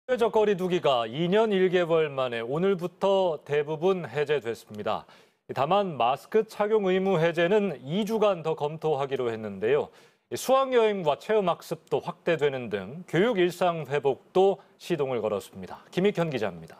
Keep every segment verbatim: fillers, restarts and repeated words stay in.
사회적 거리 두기가 이 년 일 개월 만에 오늘부터 대부분 해제됐습니다. 다만 마스크 착용 의무 해제는 이 주간 더 검토하기로 했는데요. 수학여행과 체험학습도 확대되는 등 교육 일상 회복도 시동을 걸었습니다. 김익현 기자입니다.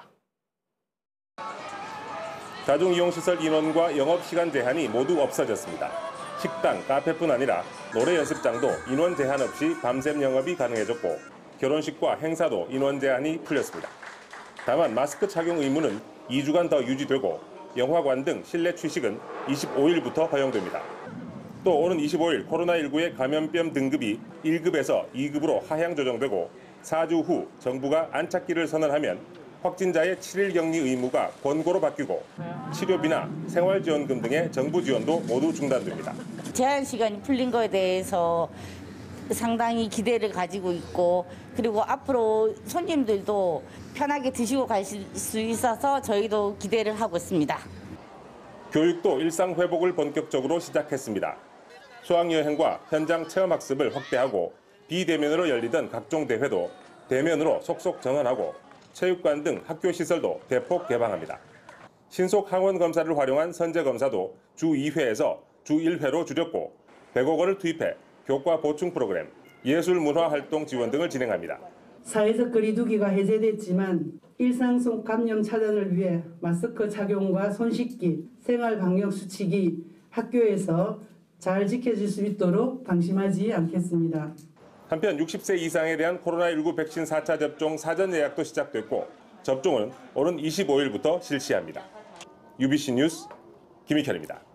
다중이용시설 인원과 영업시간 제한이 모두 없어졌습니다. 식당, 카페뿐 아니라 노래 연습장도 인원 제한 없이 밤샘 영업이 가능해졌고 결혼식과 행사도 인원 제한이 풀렸습니다. 다만 마스크 착용 의무는 이 주간 더 유지되고 영화관 등 실내 취식은 이십오 일부터 허용됩니다. 또 오는 이십오 일 코로나십구의 감염병 등급이 일 급에서 이 급으로 하향 조정되고 사 주 후 정부가 안착기를 선언하면 확진자의 칠 일 격리 의무가 권고로 바뀌고 치료비나 생활지원금 등의 정부 지원도 모두 중단됩니다. 제한 시간이 풀린 거에 대해서 상당히 기대를 가지고 있고 그리고 앞으로 손님들도 편하게 드시고 가실 수 있어서 저희도 기대를 하고 있습니다. 교육도 일상 회복을 본격적으로 시작했습니다. 수학여행과 현장 체험학습을 확대하고 비대면으로 열리던 각종 대회도 대면으로 속속 전환하고 체육관 등 학교시설도 대폭 개방합니다. 신속 항원 검사를 활용한 선제 검사도 주 이 회에서 주 일 회로 줄였고 백억 원을 투입해 교과 보충 프로그램, 예술문화활동 지원 등을 진행합니다. 사회적 거리 두기가 해제됐지만 일상 속 감염 차단을 위해 마스크 착용과 손 씻기, 생활 방역 수칙이 학교에서 잘 지켜질 수 있도록 방심하지 않겠습니다. 한편 육십 세 이상에 대한 코로나십구 백신 사 차 접종 사전 예약도 시작됐고 접종은 오는 이십오 일부터 실시합니다. 유비씨 뉴스 김익현입니다.